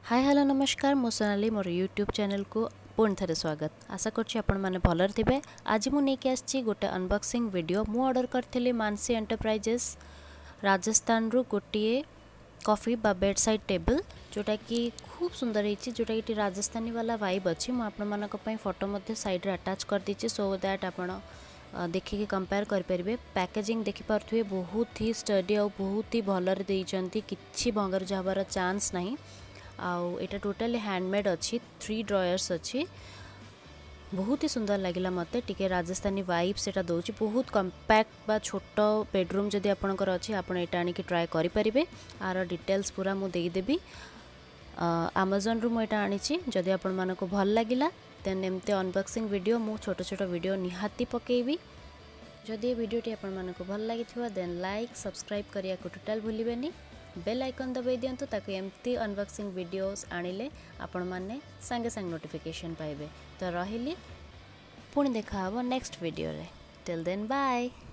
Hi hello नमस्कार मु सोनाली मोर YouTube channel को पुणी थे स्वागत। आशा करछि आपण माने भलर थिबे। आज मु नेकी आछि गोटे अनबॉक्सिंग वीडियो। मु ऑर्डर करथिली मानसी एंटरप्राइजेस राजस्थान रु गोटिए कॉफी बा बेड साइड टेबल जोटा कि खूब सुंदर होती जोटा कि राजस्थानी वाला वाइब अच्छी। मुझे आपण फोटो मध्य साइड रे अटैच कर दीची सो दैट आपण देखिए कंपेयर करें। पैकेजिंग देखिपे बहुत ही स्टडी और बहुत ही भलर देइचंती किछि भंगर जबार चांस नहीं। आउ एटा टोटली हैंडमेड अच्छी 3 ड्रॉयर्स अच्छी बहुत ही सुंदर लगिला मते टिके राजस्थानी वाइब सेटा दोची बहुत कंपैक्ट बा छोट बेडरूम जदि आपनकर अछि आपण एटा आनी कि ट्राई करि परिबे। आर डिटेल्स पूरा मु देई देबी अमेज़न रु मु एटा आनीची। जदि आपण मानको भल लागिला देन एमते अनबॉक्सिंग वीडियो मु छोट छोट वीडियो निहाती पकेबी। जदि ये वीडियोटी आपण मानको भल लागिथिबा देन लाइक सब्सक्राइब करिया को टोटल भूलिबेनी। बेल आइकन दबाई दिंतु ताकि एमती अनबॉक्सिंग वीडियोस आनिले आपण माने संगे संग नोटिफिकेशन पाइबे। तो रहिली पुणी देखा नेक्स्ट वीडियो रे। Till then bye.